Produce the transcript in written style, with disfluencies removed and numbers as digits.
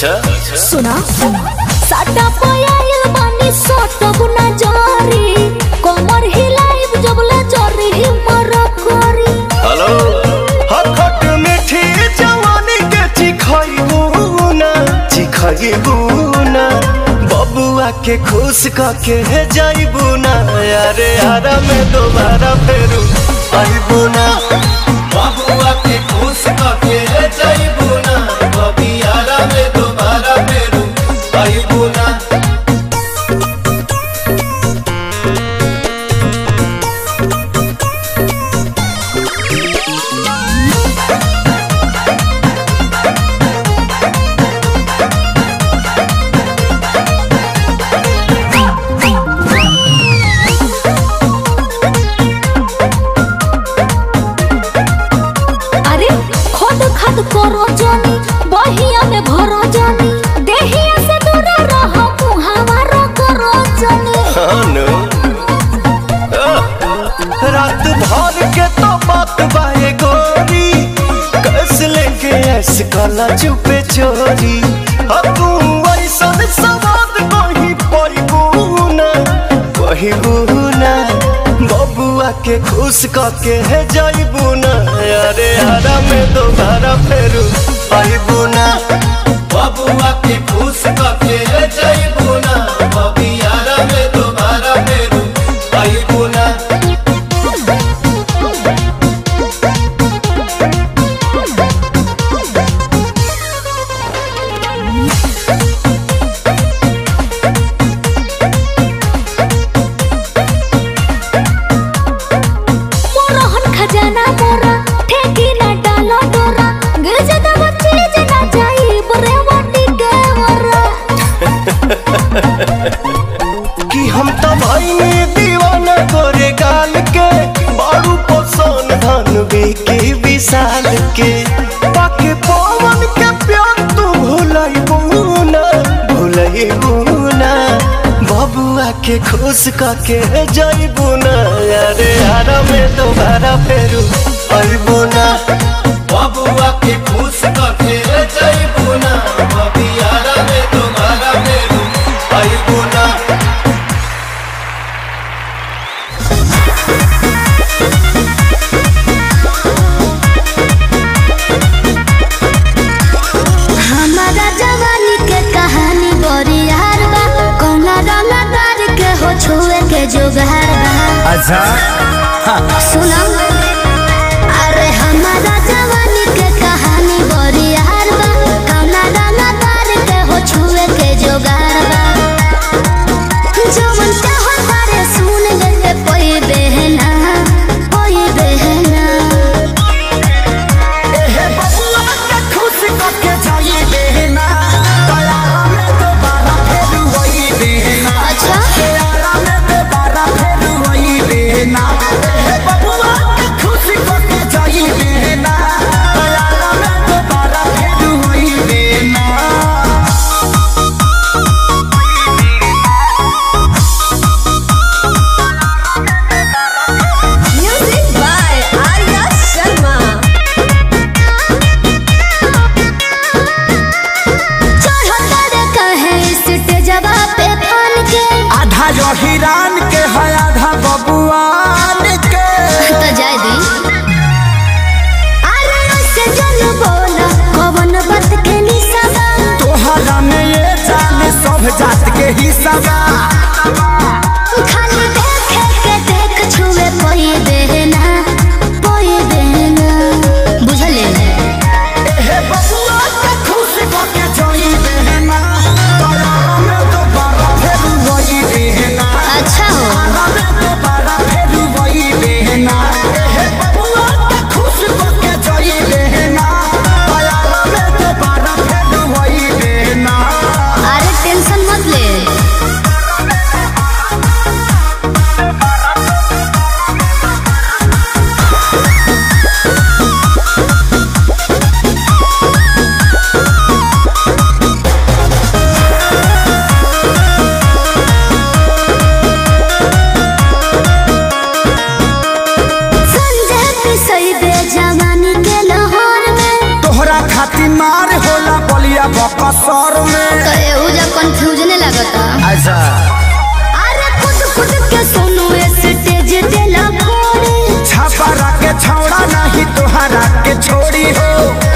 अच्छा सुना साटा पयाइल बानी सोटो गुना जारी कमर हिलाइब जबले जरी हिमर करी। हेलो हखट मीठी जवानी के चिखाइबू ना बबुआ के खुश करके जाइबू ना यारे यारा में दोबारा फेरू आइबू ना बबुआ के खुश करके जाइबू ना बबी यारा में दोबारा फेरू आइबू ना। करो जानी बहिया में भरो जानी देहिया से दूर रह मुहावरो करो जानी। रात भर के तो बात बाए गोरी कैसे लेके ऐसे काला चुपे चोरी तू ऐसन सवाद कहीं पहिबू ना बबुआ के खुश करके जाइबू ना यारे यारा में दोबारा फेरू आइबू ना बबुआ के खुश करके जाइबू ना बबी यारा में दोबारा फेरू आइबू ना। खजाना मोरा ठेकी ना डालो डोरा गजदा बच्चे जना जाई बरे वाटी के वरा कि हम तो भाई दीवाना गोरे गाल के बारू पसंद धन बेके विशाल के पाके पवन के प्यार तू भुलाइबू ना बबुआ के खुश करके जाइबू ना यारे यारा में दोबारा फेरू आइबू ना बबुआ के खुश करके जाइबू ना बबी यारा में दोबारा फेरू आइबू ना। हमारा जवानी के कहानी बड़ी यार बा कौना रंगदार के हो छुए के जुगार बा। अच्छा सुना अरे हमारा जवानी के कहानी बड़ी यार बा कौना रंगदार के हो छुए के जुगार बा। जवन चाहो तारे सुन ले कोई बहना कोई बहना एहे बबुआ के खुश करके जाइबे ना तयारा में दोबारा फेरू आइबे ना। अच्छा तयारा में दोबारा फेरू आइबे ना एहे बबुआ के खुश करके जाइबे ना तयारा में दोबारा फेरू आइबे ना। Music by Arya Sharma. चढ़ो तारे कहे स्टेजवा पे फान के आधा जो हिरान के है आधा बबुआन के तो जाय दी अरे उससे जन बोला कवन बात के निशाबा तोहरा में ये जान सब जात के हिस्सा बा। खाली देखे के देख छुए कोई देना बुझले। एहे बबुआ के खुश करके जाइबे ना तयारा में दोबारा फेरू आइबे ना। अच्छा हो तयारा में दोबारा फेरू आइबे ना एहे बबुआ के खुश करके जाइबे ना तयारा में दोबारा फेरू आइबे ना। अरे टेंशन मत ले तोहरा खातिर मार होला बलिया बिया बकसर में। तो एहू जा कंफ्यूजन लगता। अच्छा अरे खुद के सुनो स्टेज देला फोड़े। छपरा के छौड़ा नहीं तोहरा के छोड़ी हो।